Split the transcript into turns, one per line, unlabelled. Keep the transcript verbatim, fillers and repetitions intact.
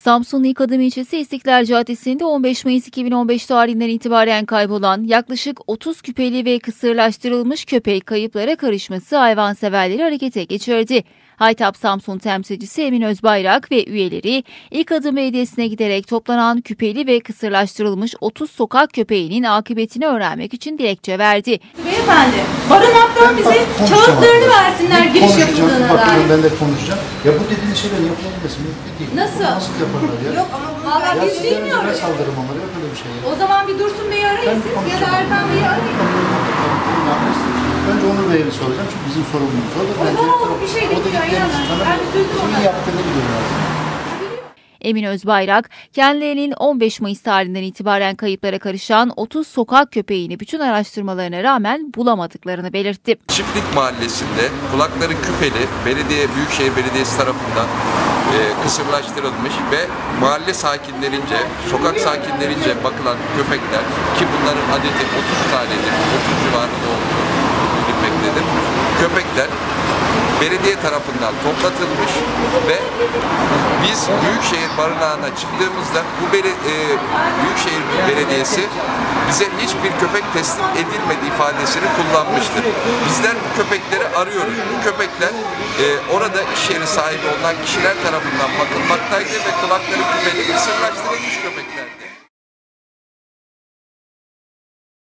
Samsun'un İlk Adım ilçesi İstiklal Caddesi'nde on beş Mayıs iki bin on beş tarihinden itibaren kaybolan yaklaşık otuz küpeli ve kısırlaştırılmış köpek kayıplara karışması hayvanseverleri harekete geçirdi. Haytap Samsun temsilcisi Emin Özbayrak ve üyeleri İlk Adım Belediyesi'ne giderek toplanan küpeli ve kısırlaştırılmış otuz sokak köpeğinin akıbetini öğrenmek için dilekçe verdi.
Beyefendi, barınaktan bize kağıtlarını versinler giriş yapıldığına dair.
Ben de konuşacağım. Ya bu dediğin şeyler yapılabilir mi? Değil.
Nasıl?
Nasıl yaparlar ya?
Yok ama vallahi
ya
biz bilmiyoruz.
Ya saldırım ama yok öyle bir şey ya.
O zaman bir Dursun Bey'i arayın siz ya da Erkan Bey'i arayın.
Önce Onur Bey'e soracağım çünkü bizim sorumluluğumuz o da.
O zaman bir şey bilmiyor ya. Ben üzüldüm ona.
Kimin yaptığını biliyorum.
Emin Özbayrak, kendilerinin on beş Mayıs tarihinden itibaren kayıplara karışan otuz sokak köpeğini bütün araştırmalarına rağmen bulamadıklarını belirtti.
Çiftlik Mahallesi'nde kulakları küpeli belediye Büyükşehir Belediyesi tarafından e, kısırlaştırılmış ve mahalle sakinlerince, sokak sakinlerince bakılan köpekler ki bunların adeti otuz tanedir, otuz civarında olduğu bilinmektedir. Köpekler belediye tarafından toplatılmış ve biz Büyükşehir Barınağı'na çıktığımızda bu beli, e, Büyükşehir Belediyesi bize hiçbir köpek teslim edilmedi ifadesini kullanmıştır. Bizler bu köpekleri arıyoruz. Bu köpekler e, orada iş yeri sahibi olan kişiler tarafından bakılmaktaydı ve kulakları küpeli kısırlaştırılmış köpeklerdi.